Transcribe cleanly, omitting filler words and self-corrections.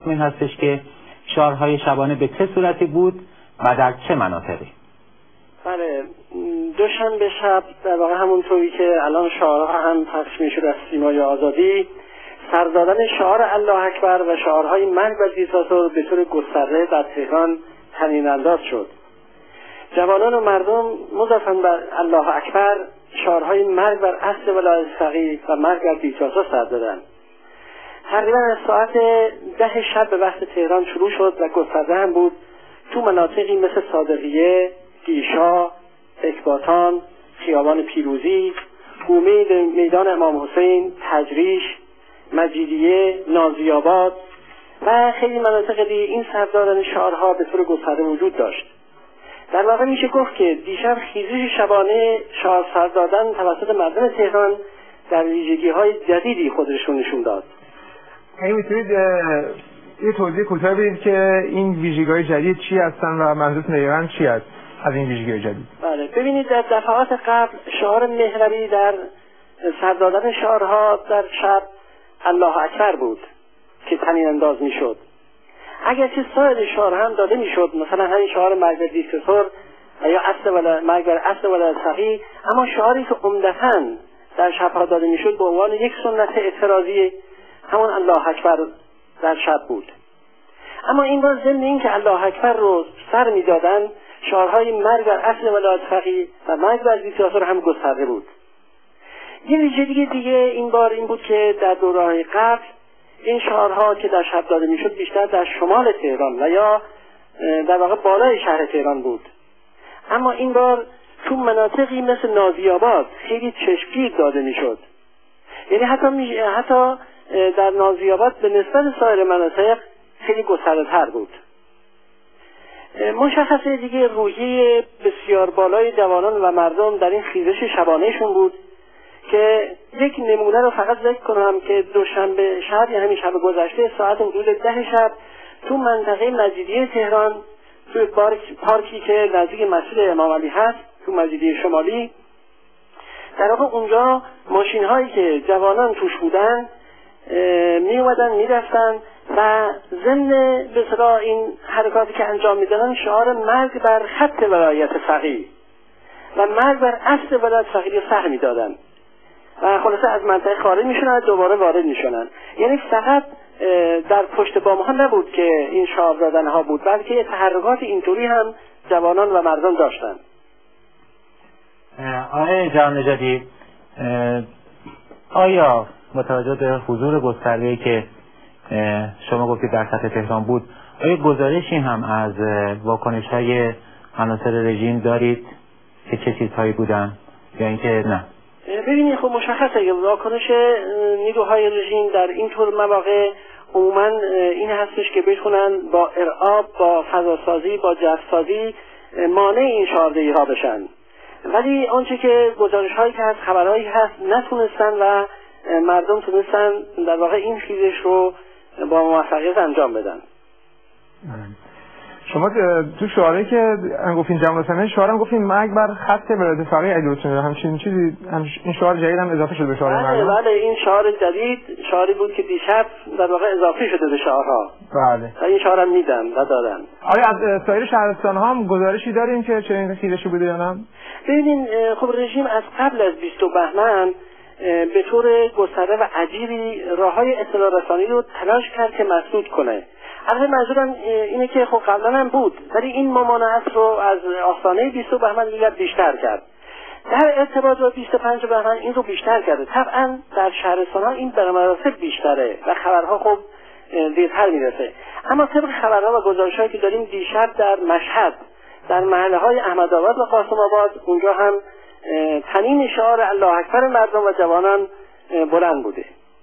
این هستش که شعارهای شبانه به چه صورتی بود و در چه مناطقی؟ بله، دوشنبه شب در واقع همونطوری که الان شعارها هم پخش میشد از سیمای آزادی، سر دادن شعار الله اکبر و شعارهای مرگ و دیکتاتور به طور گسترده در تهران طنین انداز شد. جوانان و مردم مضافاً بر الله اکبر شعارهای مرگ بر اصل ولایت فقیه و مرگ بر دیکتاتور سر دادند. تقریبا از ساعت 10 شب به وقت تهران شروع شد و گسترده هم بود تو مناطقی مثل صادقیه، گیشا، اکباتان، خیابان پیروزی، امید، میدان امام حسین، تجریش، مجیدیه، نازی‌آباد و خیلی مناطق دیگه. این سر دادن شعارها به طور گسترده وجود داشت. در واقع میشه گفت که دیشب خیزش شبانه شعار سر دادن توسط مردم تهران در ویژگی‌های جدیدی خودشون نشون داد. اگه میتونید یه توضیح کوتاه بدید که این ویژگی‌های جدید چی هستن و منظورتون دقیقاً چی است از این ویژگی‌های جدید؟ بله، ببینید در دفعات قبل شعار محوری در سر دادن شعارها در شب الله اکبر بود که طنین انداز میشد. اگرچه سایر شعار هم داده میشد، مثلا همین شعار مرگ بر دیکتاتور یا مرگ بر اصل ولایت فقیه، اما شعاری که عمدتاً در شبها داده میشد به عنوان یک سنت اعتراضی همون الله اکبر در شب بود. اما این بار ضمن این که الله اکبر رو سر میدادن، شعارهای مرگ بر اصل ولایت فقیه و مرگ بر دیکتاتور هم گسترده بود. یه ویژگی دیگه این بار این بود که در دوره‌های قبل این شعارها که در شب داده میشد بیشتر در شمال تهران و یا در واقع بالای شهر تهران بود، اما این بار تو مناطقی مثل نازی‌آباد خیلی چشمگیر داده میشد. یعنی حتی در نازی‌آباد به نسبت سایر مناطق خیلی گسترده‌تر بود. مشخصه دیگه روحیه بسیار بالای جوانان و مردم در این خیزش شبانهشون بود که یک نمونه رو فقط ذکر کنم که دوشنبه شب، یعنی همین شب گذشته ساعت حدود 10 شب تو منطقه مجیدیه تهران، تو پارکی که نزدیک مسجد امام علی هست تو مجیدیه شمالی، در واقع اونجا ماشین هایی که جوانان توش بودن می اومدن می رفتن و ضمن به اصطلاح این حرکاتی که انجام میدادن شعار مرگ بر خط ولایت فقیه و مرگ بر اصل ولایت فقیه سر میدادن و خلاصه از منطقه خارج میشونن دوباره وارد میشونن. یعنی فقط در پشت بام ها نبود که این شعار دادن ها بود، بلکه تحرکات اینطوری هم جوانان و مردم داشتن. آقای جهان نژادی، آیا متوجه به حضور گسترده‌ای که شما گفتید در سطح تهران بود، آیا گزارشی هم از واکنش‌های عناصر رژیم دارید که چه چیزهایی بودن یا اینکه نه؟ ببینید خب مشخصه که واکنش نیروهای رژیم در این طور مواقع عموما این هستش که بتونن با ارعاب، با فضاسازی، با جسازی مانع این شعاردهی ها بشن، ولی آنچه که گزارش هایی که هست، خبرهایی هست، نتونستن و مردم تونستن در واقع این خیزش رو با موفقیت انجام بدن. شما تو شعاری که گفتین جمع رسانه شعارم گفتین مرگ بر خط ولایت فقیه، همچین چیزی، این شعار جدید هم اضافه شده به شعار مردم؟ بله، این شعار جدید شعاری بود که دیشب در واقع اضافه شده به شعارها. بله، و این شعارم میدن و دادن. آیا از سایر شهرستان ها هم گزارشی داریم که چه این خیزشی بوده یا نه؟ ببینین خب رژیم از قبل از 20 بهمن به طور گسترده و عجیبی راههای اطلاع رسانی رو تلاش کرد که مسدود کنه. البته منظورم اینه که خب قبلا هم بود، ولی این ممانعت رو از آستانه 20 بهمن دیگر بیشتر کرد. در ارتباط با 25 بهمن این رو بیشتر کرده. طبعا در شهرستان ها این به مراتب بیشتره و خبرها خب دیرتر میرسه، اما طبق خبرها و گزارش‌هایی که داریم دیشب در مشهد، در محله های احمدآباد و قاسم آباد، اونجا هم طنین شعار الله اکبر مردم و جوانان بلند بوده.